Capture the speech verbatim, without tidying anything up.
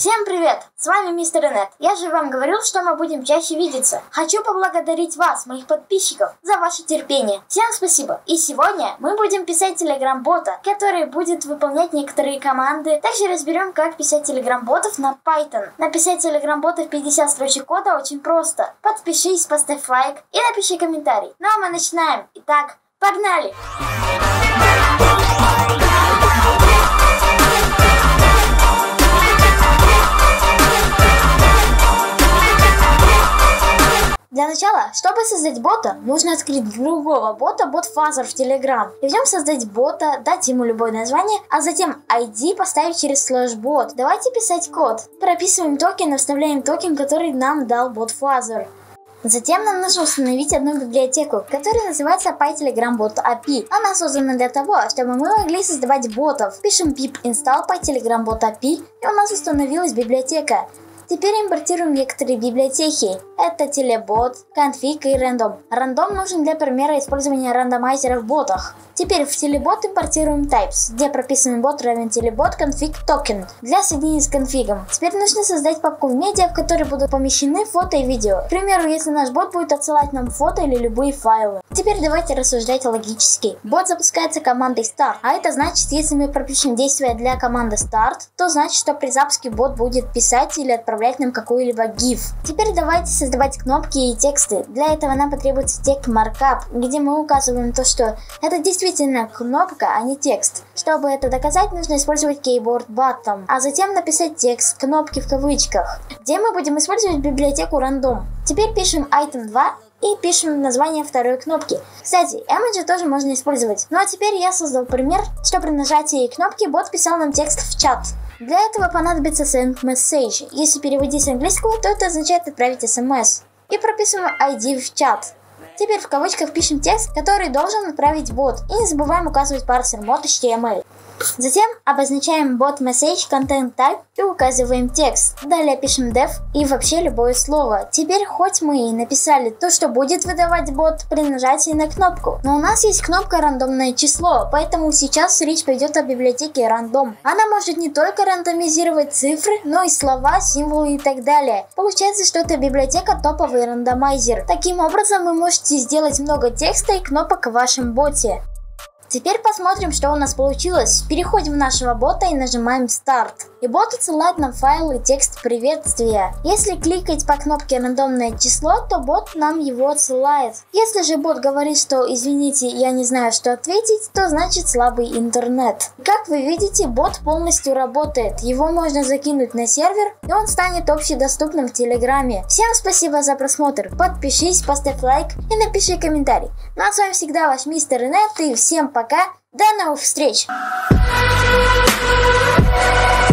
Всем привет! С вами Мистер Инет. Я же вам говорил, что мы будем чаще видеться. Хочу поблагодарить вас, моих подписчиков, за ваше терпение. Всем спасибо. И сегодня мы будем писать телеграм-бота, который будет выполнять некоторые команды. Также разберем, как писать телеграм-ботов на Python. Написать телеграм-бота в пятьдесят строчек кода очень просто. Подпишись, поставь лайк и напиши комментарий. Ну а мы начинаем. Итак, погнали! Для начала, чтобы создать бота, нужно открыть другого бота, BotFuzzer в Telegram. И в нем создать бота, дать ему любое название, а затем ай ди поставить через слэш бот. Давайте писать код. Прописываем токен и вставляем токен, который нам дал BotFuzzer. Затем нам нужно установить одну библиотеку, которая называется PyTelegramBot эй пи ай. Она создана для того, чтобы мы могли создавать ботов. Пишем pip install PyTelegramBot эй пи ай, и у нас установилась библиотека. Теперь импортируем некоторые библиотеки. Это телебот, конфиг и рандом. Рандом нужен для примера использования рандомайзера в ботах. Теперь в телебот импортируем types, где прописываем бот равен телебот config token для соединения с конфигом. Теперь нужно создать папку в медиа, в которой будут помещены фото и видео. К примеру, если наш бот будет отсылать нам фото или любые файлы. Теперь давайте рассуждать логически. Бот запускается командой start, а это значит, если мы пропишем действие для команды start, то значит, что при запуске бот будет писать или отправлять нам какой-либо gif. Теперь давайте создавать кнопки и тексты. Для этого нам потребуется тег markup, где мы указываем то, что это действительно кнопка, а не текст. Чтобы это доказать, нужно использовать keyboard button, а затем написать текст кнопки в кавычках, где мы будем использовать библиотеку random. Теперь пишем item два и пишем название второй кнопки. Кстати, эмоджи тоже можно использовать. Ну а теперь я создал пример, что при нажатии кнопки бот писал нам текст в чат. Для этого понадобится send message. Если переводить с английского, то это означает отправить смс. И прописываем ай ди в чат. Теперь в кавычках пишем текст, который должен отправить бот. И не забываем указывать парсер mod эйч ти эм эль. Затем обозначаем bot message content type и указываем текст. Далее пишем def и вообще любое слово. Теперь хоть мы и написали то, что будет выдавать бот при нажатии на кнопку, но у нас есть кнопка рандомное число, поэтому сейчас речь пойдет о библиотеке random. Она может не только рандомизировать цифры, но и слова, символы и так далее. Получается, что это библиотека топовый рандомайзер. Таким образом вы можете сделать много текста и кнопок в вашем боте. Теперь посмотрим, что у нас получилось. Переходим в нашего бота и нажимаем Start. И бот отсылает нам файл и текст приветствия. Если кликать по кнопке рандомное число, то бот нам его отсылает. Если же бот говорит, что извините, я не знаю, что ответить, то значит слабый интернет. Как вы видите, бот полностью работает. Его можно закинуть на сервер, и он станет общедоступным в Телеграме. Всем спасибо за просмотр. Подпишись, поставь лайк и напиши комментарий. Ну а с вами всегда ваш Мистер Инет, и всем пока. До новых встреч!